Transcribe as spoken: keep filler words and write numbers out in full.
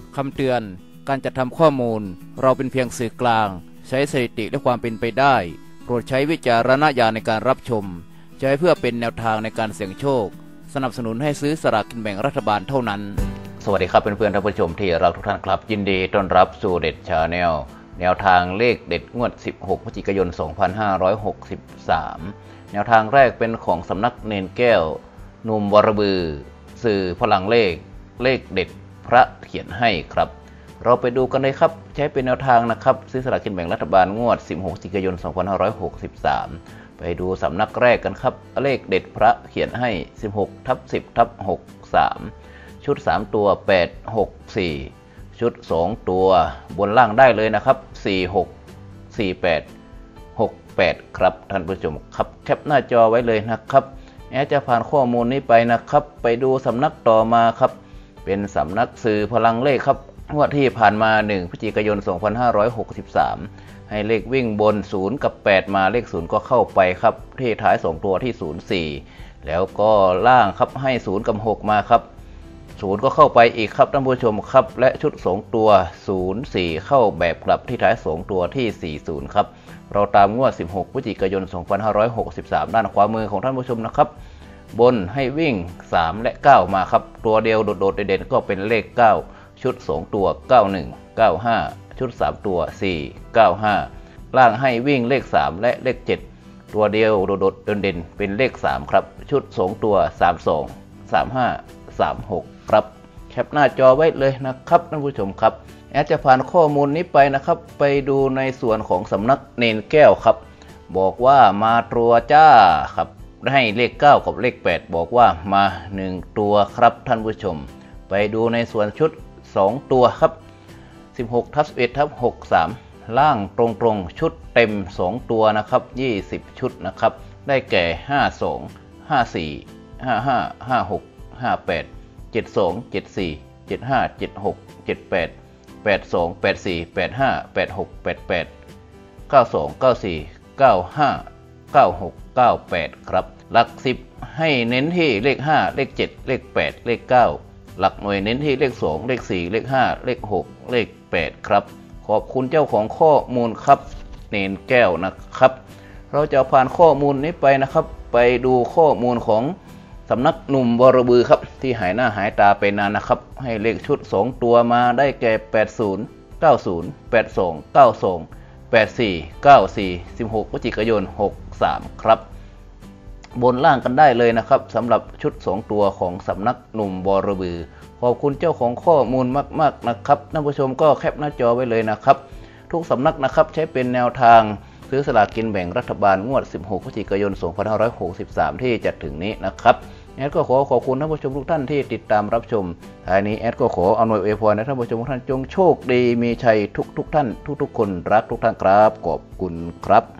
คำเตือนการจัดทำข้อมูลเราเป็นเพียงสื่อกลางใช้สถิติและความเป็นไปได้โปรดใช้วิจารณญาณในการรับชมใช้เพื่อเป็นแนวทางในการเสี่ยงโชคสนับสนุนให้ซื้อสลากกินแบ่งรัฐบาลเท่านั้นสวัสดีครับเพื่อนๆท่านผู้ชมที่รักทุกท่านครับยินดีต้อนรับสู่เด็ดชาแนลแนวทางเลขเด็ดงวดสิบหกพฤศจิกายนสองพันห้าร้อยหกสิบสามแนวทางแรกเป็นของสำนักเนนแก้วหนุ่มวรบือสื่อพลังเลขเลขเด็ดพระเขียนให้ครับเราไปดูกันเลยครับใช้เป็นแนวทางนะครับซื้อสลากกินแบ่งรัฐบาลงวดสิบหกพฤศจิกายนสองพันห้าร้อยหกสิบสามไปดูสำนักแรกกันครับเลขเด็ดพระเขียนให้ สิบหกทับสิบทับหกสาม ชุดสามตัวแปด หก สี่ ชุดสองตัวบนล่างได้เลยนะครับสี่ หก สี่ แปด หก แปดครับท่านผู้ชมครับแคปหน้าจอไว้เลยนะครับแอดจะผ่านข้อมูลนี้ไปนะครับไปดูสำนักต่อมาครับเป็นสำนักสื่อพลังเลขครับงวดที่ผ่านมาหนึ่งพฤศจิกายนสองพันห้าร้อยหกสิบสามให้เลขวิ่งบนศูนย์กับแปดมาเลขศูนย์ก็เข้าไปครับที่ท้ายสองตัวที่ศูนย์ สี่แล้วก็ล่างครับให้ศูนย์กับหกมาครับศูนย์ก็เข้าไปอีกครับท่านผู้ชมครับและชุดสองตัวศูนย์ สี่เข้าแบบกลับที่ท้ายสองตัวที่สี่สิบครับเราตามงวดสิบหกพฤศจิกายนสองพันห้าร้อยหกสิบสามด้านขวามือของท่านผู้ชมนะครับบนให้วิ่งสามและเก้ามาครับตัวเดียวโดดๆเด่นๆก็เป็นเลขเก้าชุดสองตัวเก้า หนึ่ง เก้า ห้าชุดสามตัวสี่ เก้า ห้าล่างให้วิ่งเลขสามและเลขเจ็ดตัวเดียวโดดๆเด่นๆเป็นเลขสามครับชุดสองตัวสาม สอง สาม ห้า สาม หกครับแคปหน้าจอไว้เลยนะครับท่านผู้ชมครับแอดจะผ่านข้อมูลนี้ไปนะครับไปดูในส่วนของสำนักเนนแก้วครับบอกว่ามาตัวจ้าครับให้เลขเก้ากับเลขแปดบอกว่ามาหนึ่งตัวครับท่านผู้ชมไปดูในส่วนชุดสองตัวครับสิบหกทับสิบเอ็ดทับหกสิบสามล่างตรงๆชุดเต็มสองตัวนะครับยี่สิบชุดนะครับได้แก่ห้า สอง ห้า สี่ ห้า ห้า ห้า หก ห้า แปด เจ็ด สอง เจ็ด สี่ เจ็ด ห้า เจ็ด หก เจ็ด แปด แปด สอง แปด สี่ แปด ห้า แปด หก แปด แปด เก้า สอง เก้า สี่ เก้า ห้า เก้า หก เก้า แปดครับหลักสิบให้เน้นที่เลขห้าเลขเจ็ดเลขแปดเลขเก้าหลักหน่วยเน้นที่เลขสองเลขสี่เลขห้าเลขหกเลขแปดครับขอบคุณเจ้าของข้อมูลครับเนนแก้วนะครับเราจะผ่านข้อมูลนี้ไปนะครับไปดูข้อมูลของสำนักหนุ่มวรบือครับที่หายหน้าหายตาไปนานนะครับให้เลขชุดสองตัวมาได้แก่แปด ศูนย์ เก้า ศูนย์ แปด สอง เก้า สอง แปด สี่ เก้า สี่ สิบหกพฤศจิกายนหกสิบสามครับบนล่างกันได้เลยนะครับสำหรับชุดสองตัวของสำนักหนุ่มวรบือขอบคุณเจ้าของข้อมูลมากๆนะครับท่านผู้ชมก็แคปหน้าจอไว้เลยนะครับทุกสำนักนะครับใช้เป็นแนวทางซื้อสลากกินแบ่งรัฐบาลงวดสิบหกพฤศจิกายนสองพันห้าร้อยหกสิบสามที่จะถึงนี้นะครับแอดก็ขอขอบคุณท่านผู้ชมทุกท่านที่ติดตามรับชมท้ายนี้แอดก็ขออำนวยอวยพรให้ท่านผู้ชมทุกท่านจงโชคดีมีชัยทุกๆท่านทุกๆคนรักทุกท่านครับขอบคุณครับ